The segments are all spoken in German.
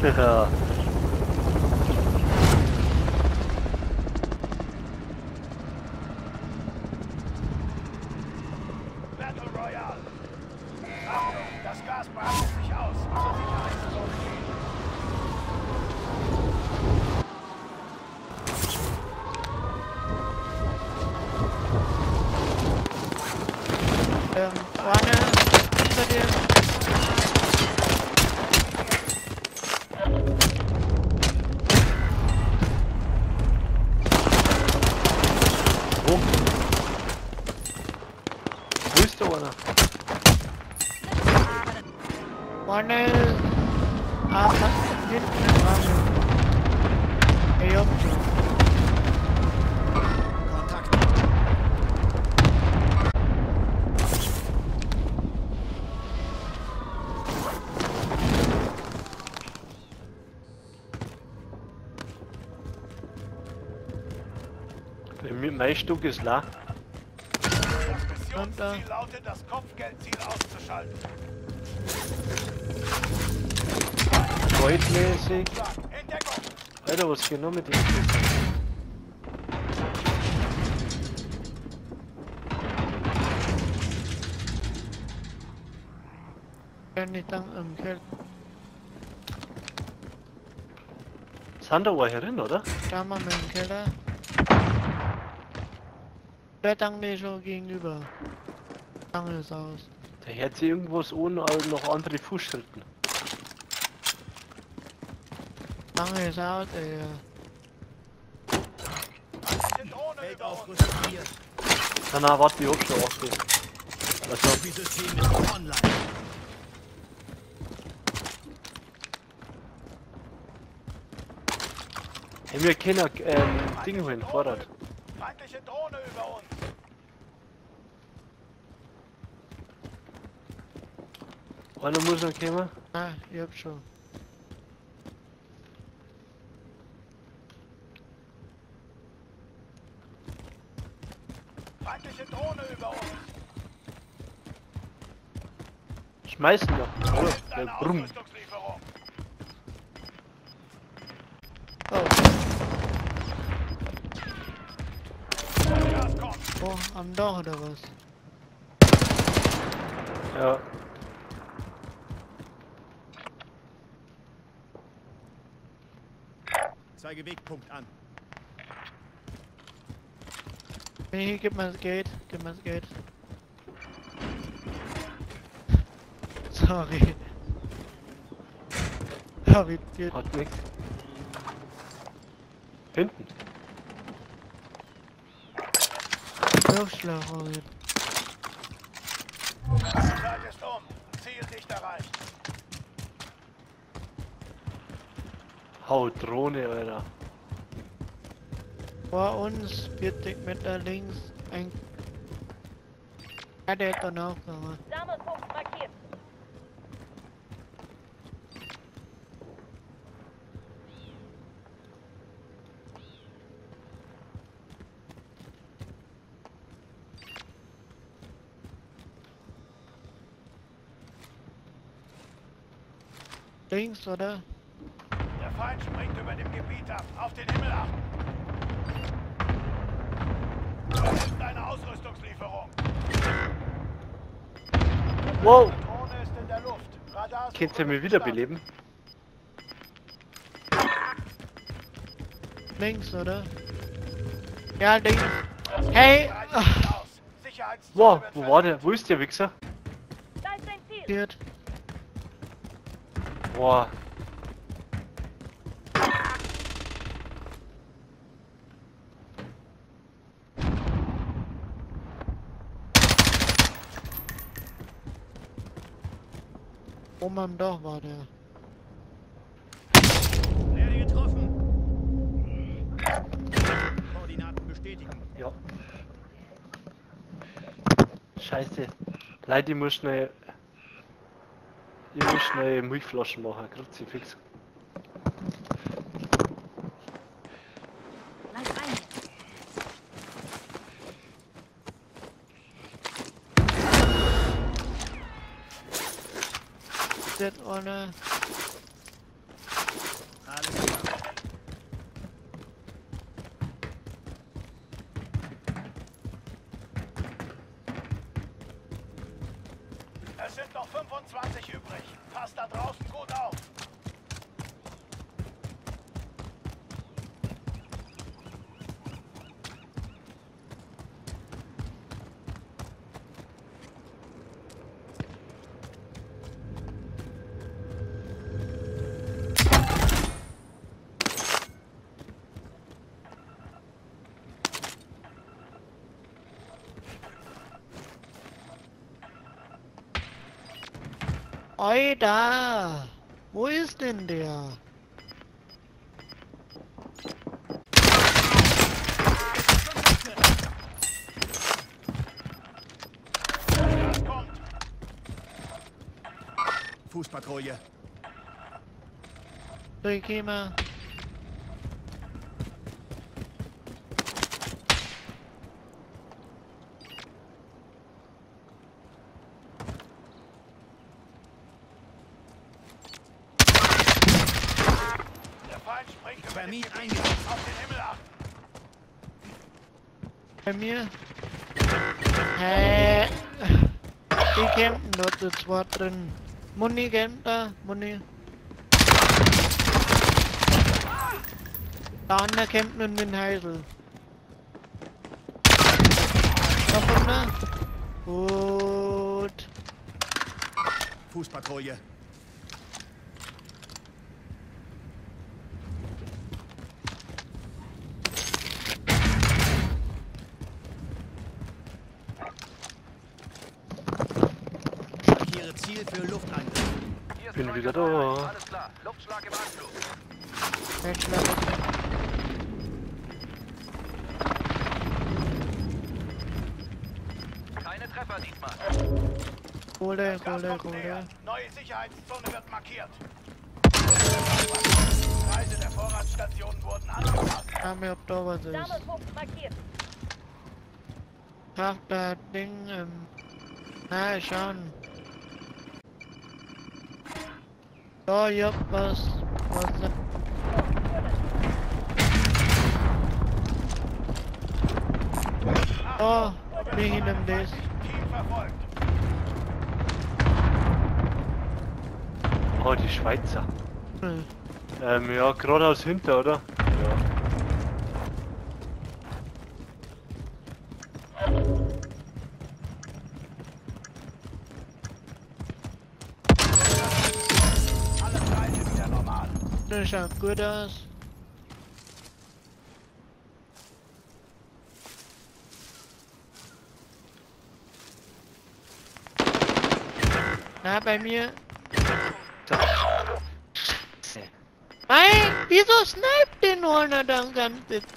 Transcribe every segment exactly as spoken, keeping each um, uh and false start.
Ja. Battle Royale. Achtung, das Gas breitet sich aus. Zur Sicherheitszone gehen. Ähm, vorne, hinter dir. Wo? Wo ist der einer? Vorne, ah, hinten im Rahmen. Hey, Jungs. Kontakt. Mein Stück ist leer. Das Missionsziel lautet, das Kopfgeldziel auszuschalten. Goldmäßig. In Deckung. Alter, was geht noch mit dem? Kann nicht dann im Keller. Sind da welche, oder? Da mal mit dem Keller. Der Tank ist schon gegenüber. Tank ist aus. Da hört sich irgendwas an, aber noch andere Fußschritten. Tank ist aus, ey. Feindliche Drohne über uns. Feldaufrüstung hier. Na, na, warte, ich hab schon achtzehn. Also, Die System ist online. hey, wir können ähm, Ding holen, Vorrat. Feindliche Drohne über uns. Einer muss noch kommen. Ah, ich hab schon. Feindliche Drohne über uns. Schmeißen wir. Da Oh, ist eine der Brumm. Ausrüstungslieferung. Oh, Gas kommt. oh, am Dach oder was? Ja. Zeige Wegpunkt an. Nee, gib mir das Geld, gib mir das Geld. Sorry. Ja, wie viel? Hat nix. Hinten. Durchschlag, Robin. Zeit ist um. Ziel nicht erreicht. Hau Drohne, Alter. Vor uns, vierzig Meter links, ein... Ja, der hat dann auch gemacht. Sammelpunkt markiert. Links, oder? Der Feind springt über dem Gebiet ab. Auf den Himmel achten. Da ist eine Ausrüstungslieferung. Wow! Die Drohne ist in der Luft. Radar Könnt ihr mich wiederbeleben? Links, oder? Ja, links. Hey! Ach, Wow, wo war der? Wo ist der Wichser? Da ist ein Ziel. shit. Boah. Oben am Dach war der. Werde getroffen. Koordinaten bestätigen. Ja. Scheiße. Leute, ich muss schnell. Ich muss schnell Milchflaschen machen, Kruzifix. Bleib ein. Das ohne. Alles klar. Es sind noch fünfundzwanzig übrig. Passt da draußen gut auf. Oi, da! Wo ist denn der? Das kommt. Fußpatrouille. Durchkäme. Der Feind springt über den Termin Gebiet. eingesetzt. Auf den Himmel achten. Bei mir. Hä? Die campen dort zu zweit drin. Muni campt da, Muni. Der andere campt nun mit dem Heisel. Noch einer? Gut. Fußpatrouille. Markiere Ziel für Luftangriff. Bin wieder da. Alles klar. Luftschlag im Anflug. Wegschlag. Keine Treffer diesmal. Kohle, Das Gas Kohle, kommt näher. Kohle. Neue Sicherheitszone wird markiert. Preise der Vorratsstationen wurden angepasst. Schau mir, ob da was ist. Sammelpunkt markiert. Ach, das Ding, ähm... Na, schon. Da, ja, was... Was... Oh, wie hinten das. Team verfolgt. Oh, die Schweizer. Hm. Ähm, ja, geradeaus hinter, oder? Ja. Alle Preise wieder normal. Das schaut gut aus. Na, bei mir. Nein, wieso sniped den Horner dann ganz jetzt?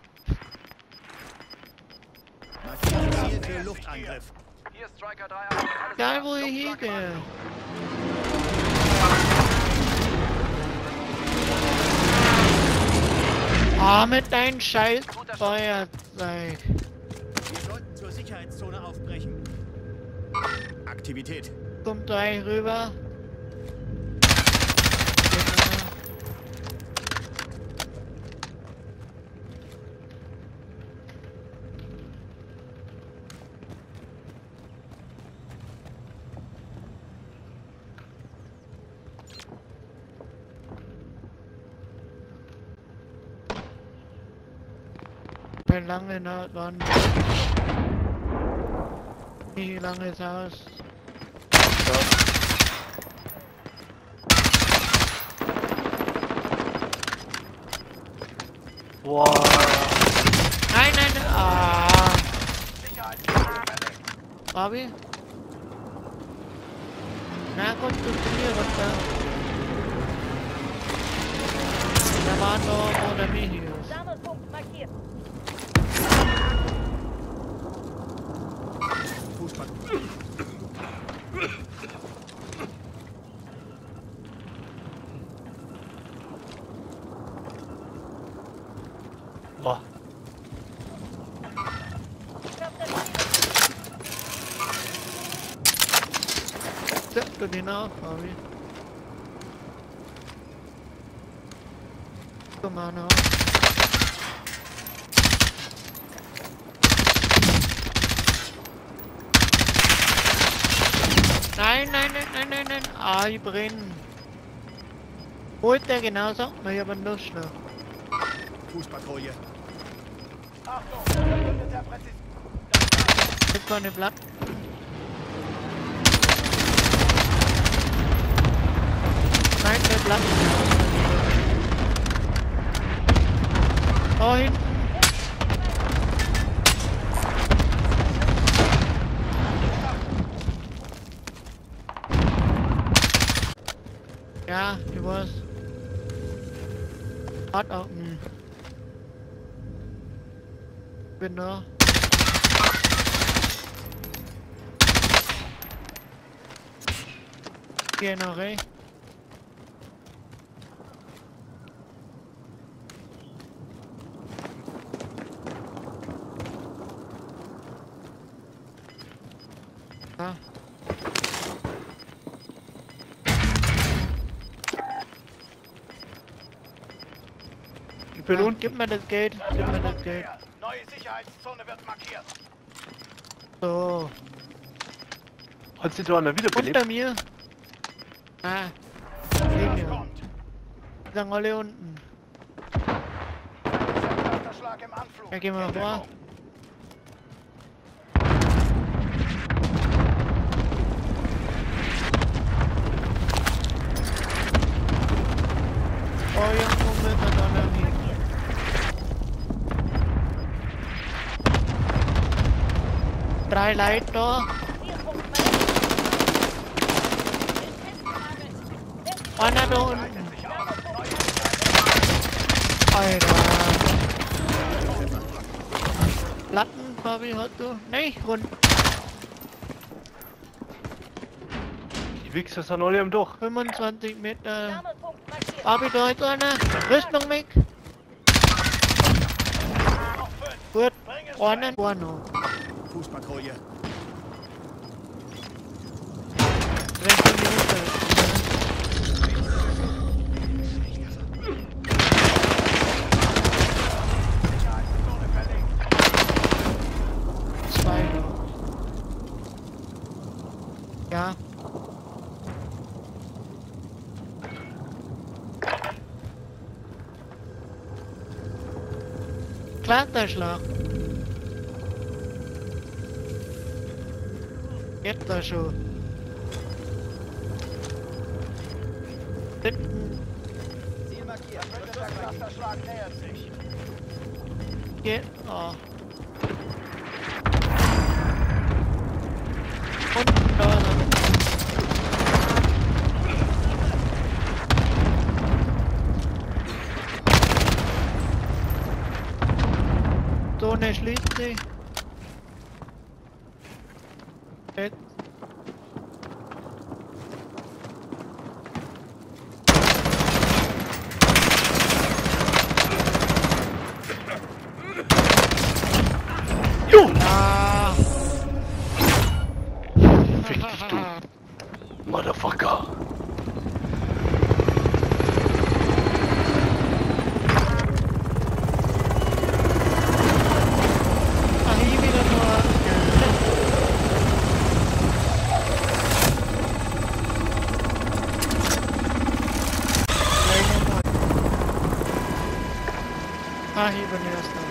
Markiere Ziel für Luftangriff. Hier ist Striker drei eins. Alles Egal klar. wo ich Luftschlag im hingehe. Anflug. Ah, mit deinem scheiß Feuerzeug. Wir sollten zur Sicherheitszone aufbrechen. Aktivität. Kommt gleich rüber. Wie lange noch dran? Wie lange ist aus? Boah. Nein, nein, nein. Ah, Sicherheitszone verlegt. Bobby? Na, konzentriere runter. Da war doch oder Mihius. Sammelpunkt markiert. Fußpatrouille. Boah. Ich hab das Ziel. Setzt du den auf, Bobby? Komm mal noch. Nein, nein, nein, nein, nein, nein. Ah, ich brenne. Holt der genauso? Na, ich hab einen Nussschlag. Fußpatrouille. Achtung, verbündeter Präzision. Jetzt war eine Blatt. Nein, der Blatt. Oh, hinten. Ja, ich weiß. Hat auch. Hm. Bin da. Geh nach rechts. Ja. Ich bin Ja, unten. gib mir das Geld, gib mir das Geld. Neue Sicherheitszone wird markiert. So, Hat sie da einer wiederbelebt? unter mir. Ah, Das neben mir. kommt. Die sind alle unten. Sektorschlag im Anflug. Ja, gehen wir In vor. Deckung. Oh, irgendwo müssen wir da lang hin. Drei Leute da. Einer da unten. Sich aus. Neue Alter. Platten, Fabi, hast du? Nein, rund. Die Wichser sind alle am Dach. fünfundzwanzig Meter. Wärmepunkt markiert. Fabi, da ist einer. Rüstung weg. noch fünf. Gut. Bring es Einen. weg. Vorne. Fußpatrouille. Rechte Minute. Sicherheitszone verlegt. Zwei noch. Ja. Kletterschlag. Geht da schon. Hinten Ziel markiert. Verbündeter Clusterschlag nähert sich. geht. Oh. Unten da lang. Zone schließt sich. Jetzt. Jo! Ah. Fick dich, du. Motherfucker. Ah, hier wieder nur. Ah, hier bin ich erst noch.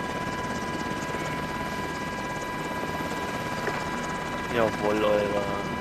Jawohl, Alter.